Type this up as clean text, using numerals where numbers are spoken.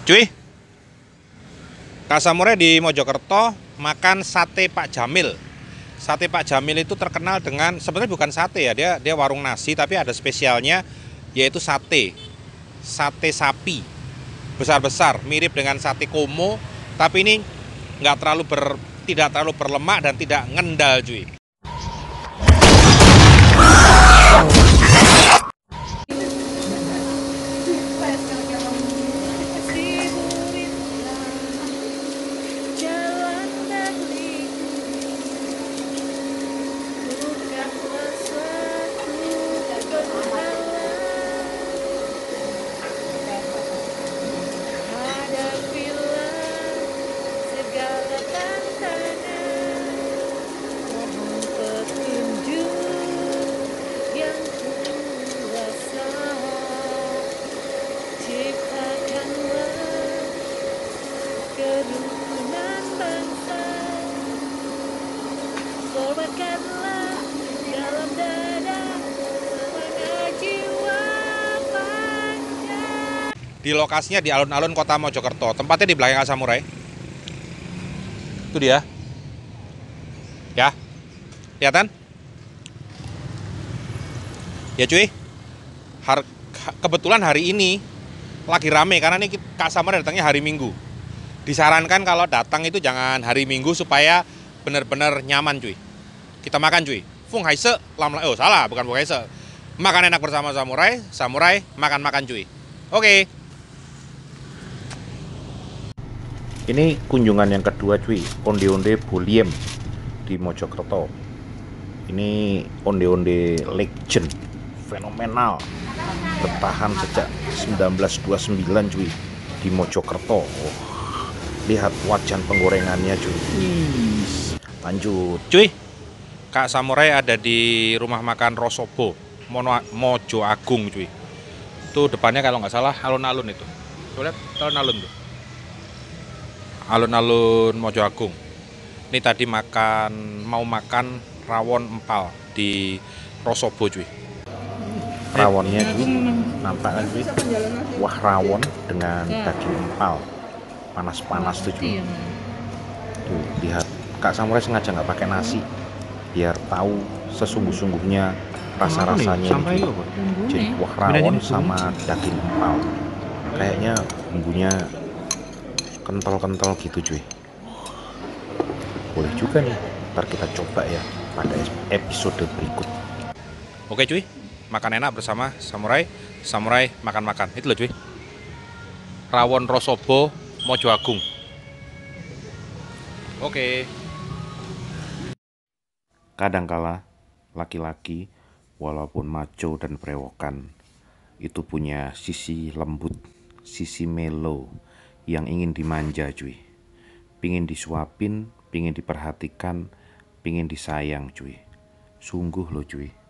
Cuy, Kak Samurai di Mojokerto makan sate Pak Jamil. Sate Pak Jamil itu terkenal dengan sebenarnya bukan sate ya, dia warung nasi tapi ada spesialnya yaitu sate. Sate sapi besar-besar, mirip dengan sate komo, tapi ini tidak terlalu berlemak dan tidak ngendal, cuy. Di lokasinya di alun-alun kota Mojokerto, tempatnya di belakang Kak Samurai. Itu dia. Ya, kelihatan? Ya cuy, kebetulan hari ini lagi rame karena ini Kak Samurai datangnya hari Minggu. Disarankan kalau datang itu jangan hari Minggu supaya benar-benar nyaman cuy. Kita makan cuy. Fung Haise, oh salah, bukan Fung Haise. Makan enak bersama Samurai, Samurai makan-makan cuy. Oke. Ini kunjungan yang kedua cuy, onde-onde Boliem di Mojokerto. Ini onde-onde legend, fenomenal, bertahan sejak 1929 cuy di Mojokerto. Oh, lihat wajan penggorengannya cuy. Lanjut Cuy, Kak Samurai ada di rumah makan Rosobo, Mojo Agung cuy. Itu depannya kalau nggak salah alun-alun itu. Tuh lihat alun-alun tuh. Alun-alun Mojo Agung. Ini tadi mau makan rawon empal di Rosobo cuy. rawonnya cuy, nampak kan cuy. Wah, rawon dengan daging empal, panas-panas tuh cuy. Tuh lihat, Kak Samurai sengaja nggak pakai nasi biar tahu sesungguh-sungguhnya rasa-rasanya. Jadi wah, rawon sama daging empal, kayaknya bumbunya kental-kental gitu cuy. Boleh juga nih, ntar kita coba ya pada episode berikut. Oke cuy, makan enak bersama Samurai, Samurai makan-makan. Itu loh cuy. Rawon Rosobo Mojo Agung. Oke. Kadangkala laki-laki walaupun maco dan berewokan itu punya sisi lembut, sisi melo yang ingin dimanja cuy. Pingin disuapin, pingin diperhatikan, pingin disayang cuy. Sungguh loh cuy.